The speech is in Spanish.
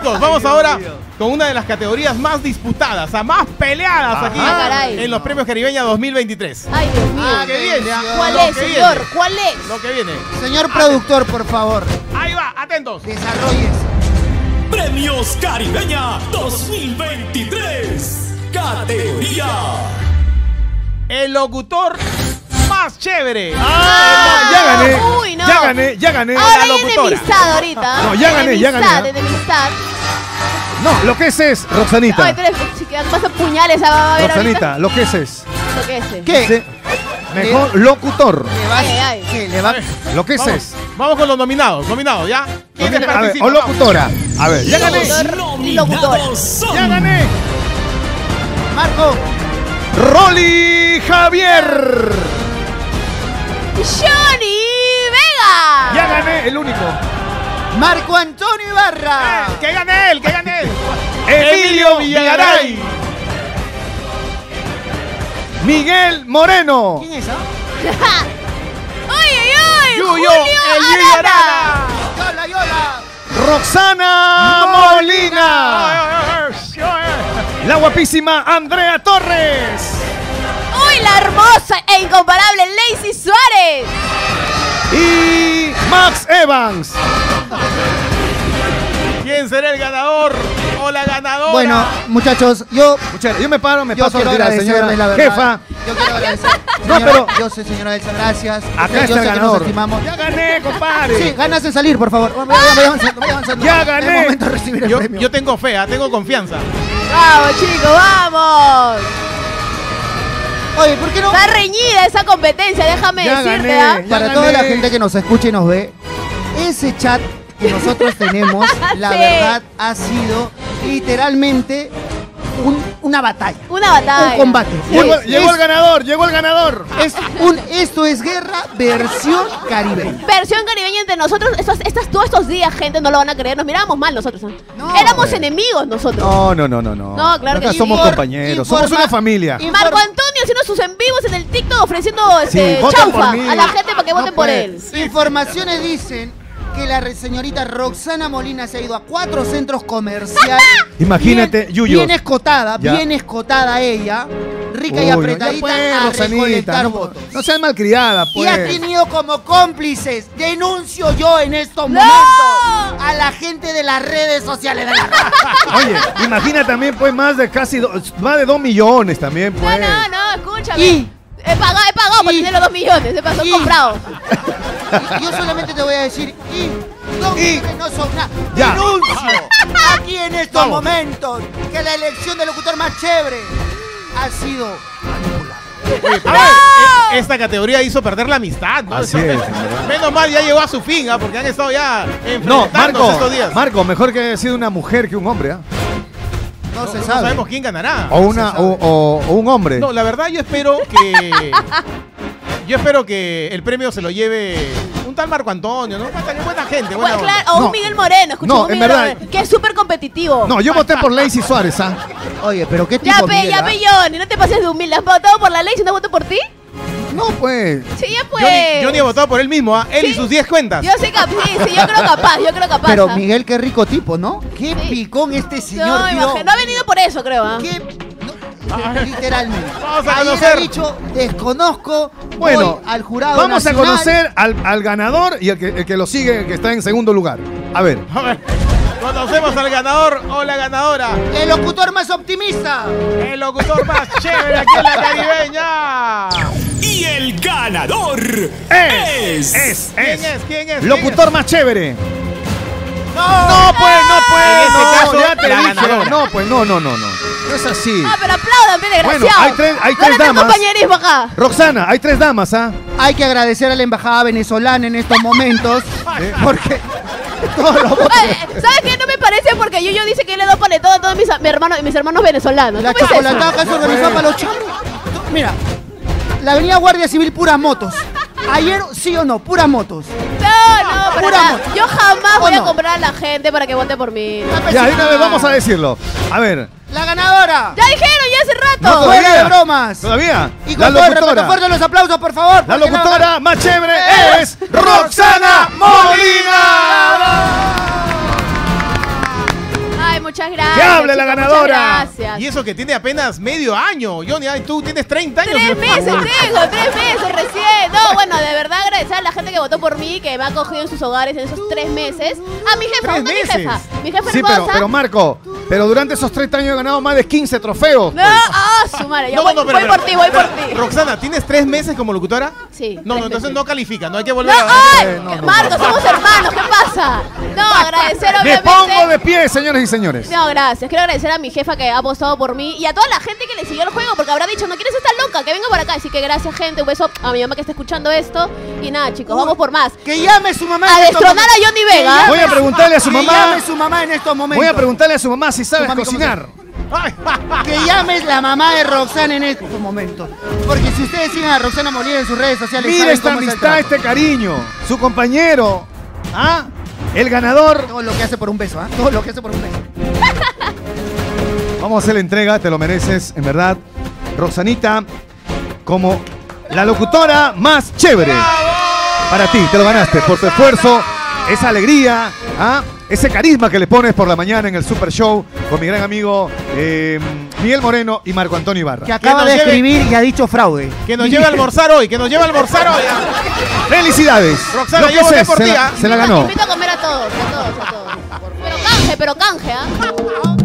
Chicos, vamos ahora con una de las categorías más disputadas, más peleadas aquí en los Premios Caribeña 2023. Ay, Dios mío. ¿Qué viene? ¿Cuál es, señor? ¿Cuál es? Lo que viene. Señor productor, por favor. Ahí va, atentos. Desarrollese. Premios Caribeña 2023. Categoría. El locutor más chévere. Ya gané. Uy, no. Ya gané. Ahora la hay locutora. enemistad ahorita. No, ya gané. Enemistad. No, lo que es Roxanita. Ay, pero si quedan más puñales a ver Roxanita, lo que es. Lo que es. ¿Qué? Mejor locutor. ¿Le va? Ay. ¿Qué? ¿Le va? Lo que Vamos, es. vamos con los nominados, ¿ya? ¿Quiénes A ver, participan? o locutora. A ver, ya gané. Nominados son Ya gané. Marco. Rolly Javier. Johnny Vega. Ya gané, el único. Marco Antonio Ibarra. ¡Que gane él! Emilio Villagaray. Miguel Moreno. ¿Quién es esa? ¡Uy! Yuyo, Julio el Yuyo Arana. Arana. Yola. Roxana Molina. La guapísima Andrea Torres. ¡Uy, la hermosa e incomparable Lacey Suárez! Y Max Evans. ¿Quién será el ganador o la ganadora? Bueno, muchachos, yo Muchachos, yo me paso a quiero retirar, señora agradecerles la verdad. jefa. Yo quiero agradecer. No, Señora, pero- yo sé, señora Elsa, gracias. Acá Yo está sé el que nos ganador. estimamos. Ya gané, compadre. Sí, ganas en salir, por favor. Vaya avanzando. Ya gané. Es momento de recibir el premio. Yo tengo fe, tengo confianza. ¡Vamos, chicos, vamos! Oye, ¿por qué no? Está reñida esa competencia, déjame Ya decirte, gané. ¿ah? Para Ya toda la gané. gente que nos escucha y nos ve, ese chat que nosotros tenemos, la Sí. verdad, ha sido literalmente una batalla. Una batalla. Un combate. Llegó el ganador. Esto es guerra versión caribeña. Versión caribeña entre nosotros. Todos estos días, gente, no lo van a creer. Nos mirábamos mal nosotros. ¿eh? No, Éramos enemigos nosotros. No. No, claro que Acá sí. somos compañeros, somos una familia. Y Marco Antonio haciendo sus en vivos en el TikTok ofreciendo Sí, voten chaufa por mí. a la gente para que voten por él. Informaciones dicen que la señorita Roxana Molina se ha ido a 4 centros comerciales. Imagínate, Yuyo. Bien escotada, Ya. bien escotada ella, rica y Uy, apretadita ya pues, a Roxanita, recolectar votos. no seas malcriada, Y ha pues. tenido como cómplices, denuncio yo en estos ¡No! momentos, a la gente de las redes sociales de la Oye, imagina también, pues, más de 2 millones también, pues. No, escúchame. Y- He pagado para y- tener los 2 millones. He y- comprado. Y yo solamente te voy a decir, no son nada. Ya. Denuncio aquí en estos momentos que la elección del locutor más chévere ha sido A ver, esta categoría hizo perder la amistad, ¿no? Así es, señora. Menos mal ya llegó a su fin, porque han estado ya No, enfrentándose estos días. Marco, mejor que haya sido una mujer que un hombre, ¿ah? no se No sabe. sabemos quién ganará. O un hombre. No, la verdad yo espero que el premio se lo lleve un tal Marco Antonio, ¿no? Buena gente, buena Bueno, onda. claro, o No. un Miguel Moreno, escucha, No, un en Miguel verdad. Moreno, que es súper competitivo. No, yo voté por Lacey Suárez, ¿ah? Oye, pero qué tipo Ya, Miguel, ya, ¿ah? Johnny, no te pases de humilde. ¿Has votado por la ley si no voté por ti? No, pues. Sí, ya pues. Johnny ha votado por él mismo, él y Sí. sus 10 cuentas. Yo soy capaz, sí, yo creo capaz. Pero ¿ah? Miguel, qué rico tipo, ¿no? Qué Sí. picón este señor, No, tío. imagínate, no ha venido por eso, creo. ¿ah? Qué... no, literalmente. Vamos a Ayer conocer. ha dicho, desconozco, Bueno, voy al jurado vamos a nacional. conocer al ganador y el que lo sigue, el que está en segundo lugar. A ver. A ver, conocemos al ganador o la ganadora. El locutor más optimista. El locutor más chévere aquí en la caribeña. y el ganador es ¿Quién es? Locutor más chévere. No, No, pues, En este caso, ya te la dije. ganadora. No, pues, no. No es así. Ah, pero aplaudan, bien Bueno, desgraciado. hay No tres le den damas. compañerismo acá. Roxana, hay 3 damas, ¿ah? Hay que agradecer a la embajada venezolana en estos momentos porque todos los votos. ¿Sabes qué? No me parece porque yo dice que le doy panetón a todos mis hermanos venezolanos. La ¿Cómo es eso? chocolatada se organizó para los chamos. Mira, la avenida Guardia Civil, puras motos. Ayer, sí o no, puras motos. No, para Pura nada. moto. Yo jamás ¿O voy a no? comprar a la gente para que vote por mí. Ya, de una vez vamos a decirlo. A ver. La ganadora. Ya dijeron, ya hace rato. No, Fuera todavía. de bromas. ¿Todavía? Y La con todo el respeto, locutora. fuerte los aplausos, por favor. La porque locutora más chévere es Roxana Molina. Doble la chicos, ganadora. muchas gracias. Y eso que tiene apenas medio año. Johnny, ay, tú tienes 30 años. 3 meses tengo, 3 meses recién. No, bueno, de verdad agradecer a la gente que votó por mí, que me ha acogido en sus hogares en esos 3 meses. A mi jefa, ¿dónde mi jefa? Mi jefa Sí, hermosa. pero Marco, pero durante esos 30 años he ganado más de 15 trofeos. No, su madre, yo No, voy, no, voy por ti, voy por ti. Roxana, ¿tienes 3 meses como locutora? Sí. No, 3 entonces meses. no califica, no hay que No, volver a... ¡ay! Marco, somos hermanos, ¿qué pasa? No, agradecer Me obviamente. pongo de pie, señores y señores. No, gracias. Quiero agradecer a mi jefa que ha apostado por mí y a toda la gente que le siguió el juego porque habrá dicho, no quieres estar loca, que venga por acá. Así que gracias, gente. Un beso a mi mamá que está escuchando esto. Y nada, chicos, vamos por más. Que llame su mamá. A en estos destronar momentos. a Johnny Vega. Voy a preguntarle a su Que mamá. llame su mamá en estos momentos. Voy a preguntarle a su mamá si sabe mami, ¿cómo cocinar. Que llames la mamá de Roxana en estos momentos. Porque si ustedes siguen a Roxana Molina en sus redes sociales, Mira saben esta cómo es el amistad, trato. este cariño. Su compañero. ¿Ah? El ganador. Todo lo que hace por un beso, ¿ah? Todo lo que hace por un beso. Vamos a hacer la entrega, te lo mereces, en verdad. Roxanita, como la locutora más chévere. Para ti, te lo ganaste por tu esfuerzo, esa alegría, ¿ah? Ese carisma que le pones por la mañana en el Super Show con mi gran amigo Miguel Moreno y Marco Antonio Ibarra. Que acaba nos de lleve- escribir y ha dicho fraude. Que nos lleve a almorzar hoy, que nos lleve a almorzar hoy. ¡Felicidades! Roxana, Lo que yo voté es, por ti, ¿ah? se la ganó. Invito a comer a todos, a todos, a todos. Pero canje, ¿ah?